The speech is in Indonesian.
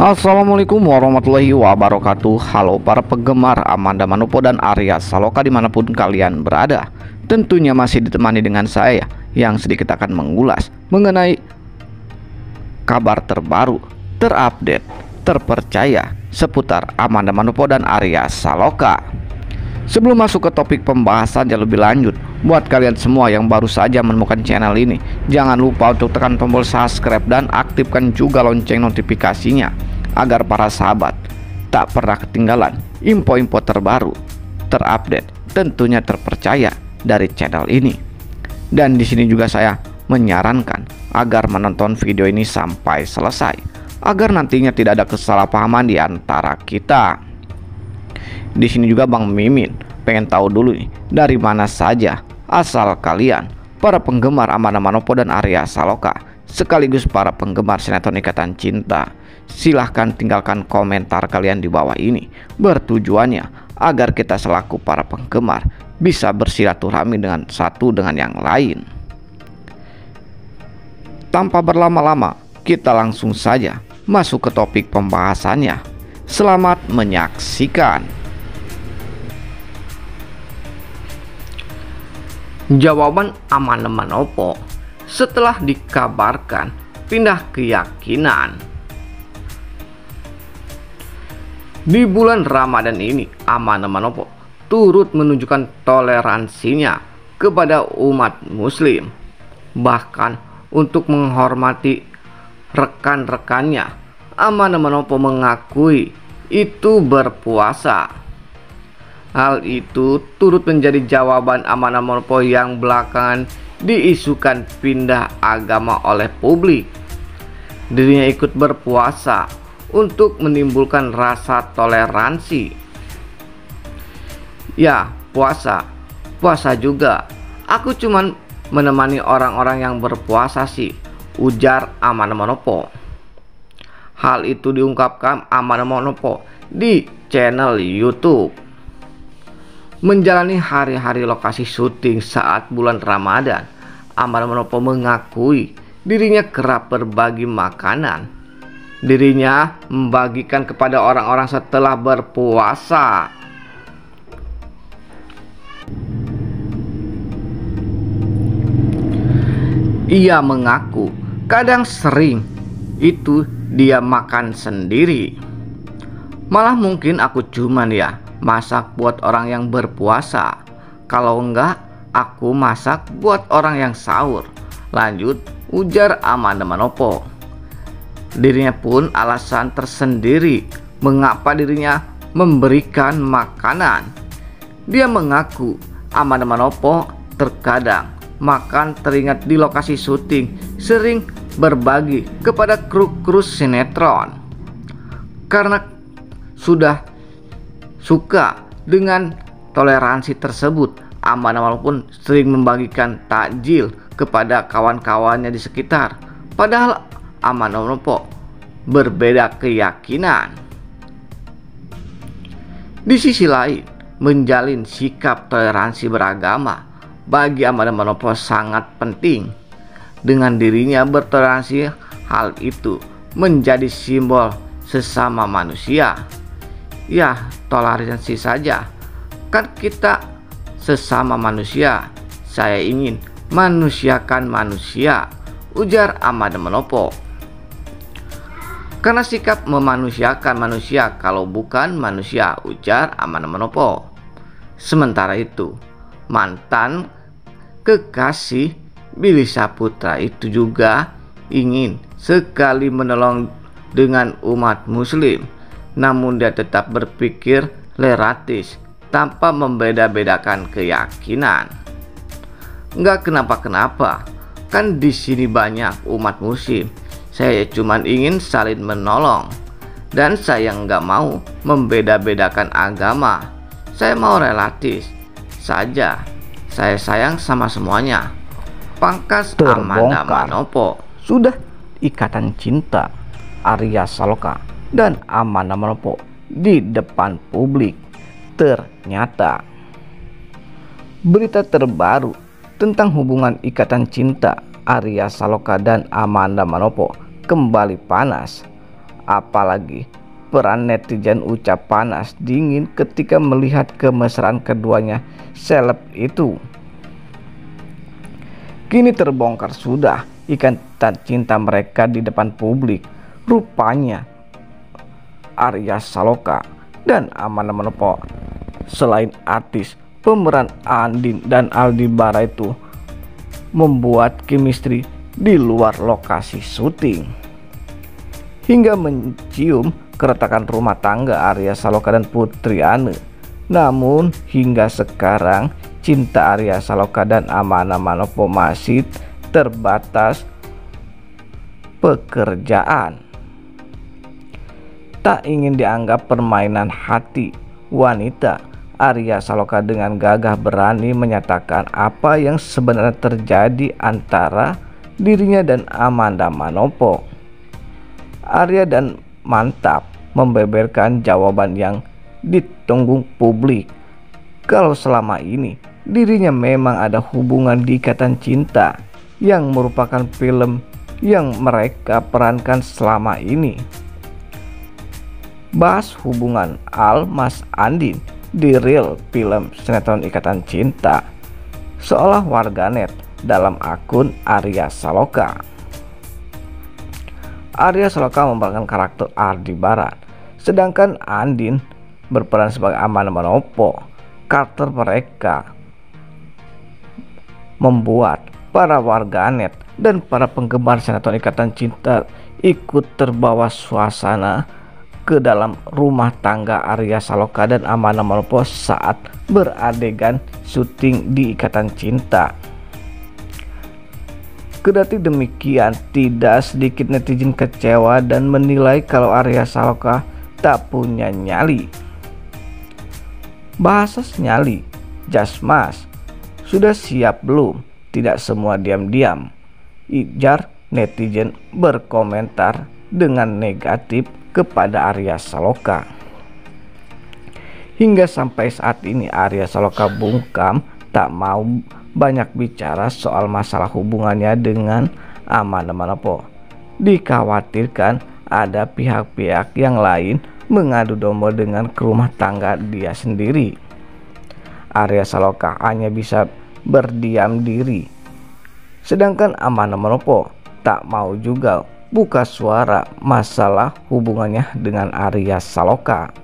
Assalamualaikum warahmatullahi wabarakatuh. Halo para penggemar Amanda Manopo dan Arya Saloka dimanapun kalian berada. Tentunya masih ditemani dengan saya yang sedikit akan mengulas mengenai kabar terbaru, terupdate, terpercaya seputar Amanda Manopo dan Arya Saloka. Sebelum masuk ke topik pembahasan yang lebih lanjut, buat kalian semua yang baru saja menemukan channel ini, jangan lupa untuk tekan tombol subscribe dan aktifkan juga lonceng notifikasinya agar para sahabat tak pernah ketinggalan info-info terbaru, terupdate, tentunya terpercaya dari channel ini. Dan di sini juga saya menyarankan agar menonton video ini sampai selesai agar nantinya tidak ada kesalahpahaman di antara kita. Di sini juga Bang Mimin pengen tahu dulu nih, dari mana saja asal kalian para penggemar Amanda Manopo dan Arya Saloka sekaligus para penggemar sinetron Ikatan Cinta. Silahkan tinggalkan komentar kalian di bawah ini, bertujuannya agar kita selaku para penggemar bisa bersilaturahmi dengan satu dengan yang lain. Tanpa berlama-lama, kita langsung saja masuk ke topik pembahasannya. Selamat menyaksikan. Jawaban Amanda Manopo setelah dikabarkan pindah keyakinan. Di bulan Ramadan ini, Amanda Manopo turut menunjukkan toleransinya kepada umat muslim. Bahkan untuk menghormati rekan-rekannya, Amanda Manopo mengakui itu berpuasa. Hal itu turut menjadi jawaban Amanda Manopo yang belakangan diisukan pindah agama oleh publik. Dirinya ikut berpuasa untuk menimbulkan rasa toleransi. Ya, puasa juga. Aku cuman menemani orang-orang yang berpuasa sih, ujar Amanda Manopo. Hal itu diungkapkan Amanda Manopo di channel YouTube. Menjalani hari-hari lokasi syuting saat bulan Ramadan, Amanda Manopo mengakui dirinya kerap berbagi makanan. Dirinya membagikan kepada orang-orang setelah berpuasa. Ia mengaku kadang sering itu dia makan sendiri. Malah mungkin aku cuman masak buat orang yang berpuasa. Kalau enggak, aku masak buat orang yang sahur. Lanjut, ujar Amanda Manopo. Dirinya pun alasan tersendiri mengapa dirinya memberikan makanan. Dia mengaku Amanda Manopo terkadang makan teringat di lokasi syuting sering berbagi kepada kru sinetron. Karena sudah suka dengan toleransi tersebut, Amanda Manopo pun sering membagikan takjil kepada kawan-kawannya di sekitar. Padahal Amanda Manopo berbeda keyakinan. Di sisi lain, menjalin sikap toleransi beragama bagi Amanda Manopo sangat penting. Dengan dirinya bertoleransi, hal itu menjadi simbol sesama manusia. Ya, toleransi saja, kan kita sesama manusia. Saya ingin manusiakan manusia, ujar Amanda Manopo. Karena sikap memanusiakan manusia kalau bukan manusia, ujar Amanda Manopo. Sementara itu, mantan kekasih Billy Saputra itu juga ingin sekali menolong dengan umat muslim. Namun dia tetap berpikir leratis tanpa membeda-bedakan keyakinan. Enggak kenapa-kenapa, kan di sini banyak umat muslim. Saya cuma ingin saling menolong dan saya nggak mau membeda-bedakan agama. Saya mau relatif saja. Saya sayang sama semuanya. Pangkas Amanda Manopo. Sudah ikatan cinta Arya Saloka dan Amanda Manopo di depan publik. Ternyata berita terbaru tentang hubungan ikatan cinta Arya Saloka dan Amanda Manopo kembali panas. Apalagi peran netizen ucap panas dingin ketika melihat kemesraan keduanya seleb itu. Kini terbongkar sudah ikatan cinta mereka di depan publik. Rupanya Arya Saloka dan Amanda Manopo selain artis, pemeran Andin dan Aldi Bara itu membuat chemistry di luar lokasi syuting, hingga mencium keretakan rumah tangga Arya Saloka dan Putri Ane. Namun hingga sekarang cinta Arya Saloka dan Amanda Manopo masih terbatas pekerjaan. Tak ingin dianggap permainan hati wanita, Arya Saloka dengan gagah berani menyatakan apa yang sebenarnya terjadi antara dirinya dan Amanda Manopo. Arya dan mantap membeberkan jawaban yang ditunggu publik, kalau selama ini dirinya memang ada hubungan di Ikatan Cinta yang merupakan film yang mereka perankan selama ini. Bahas hubungan Al Mas Andin di real film sinetron Ikatan Cinta, seolah warganet dalam akun Arya Saloka. Arya Saloka memerankan karakter Aldebaran, sedangkan Andin berperan sebagai Amanda Manopo. Karakter mereka membuat para warganet dan para penggemar sinetron Ikatan Cinta ikut terbawa suasana ke dalam rumah tangga Arya Saloka dan Amanda Manopo saat beradegan syuting di Ikatan Cinta. Kendati demikian, tidak sedikit netizen kecewa dan menilai kalau Arya Saloka tak punya nyali. Bahasa nyali, jasmas, sudah siap belum? Tidak semua diam-diam. Ijar netizen berkomentar dengan negatif kepada Arya Saloka. Hingga sampai saat ini Arya Saloka bungkam tak mau banyak bicara soal masalah hubungannya dengan Amanda Manopo. Dikhawatirkan ada pihak-pihak yang lain mengadu domba dengan ke rumah tangga dia sendiri. Arya Saloka hanya bisa berdiam diri, sedangkan Amanda Manopo tak mau juga buka suara masalah hubungannya dengan Arya Saloka.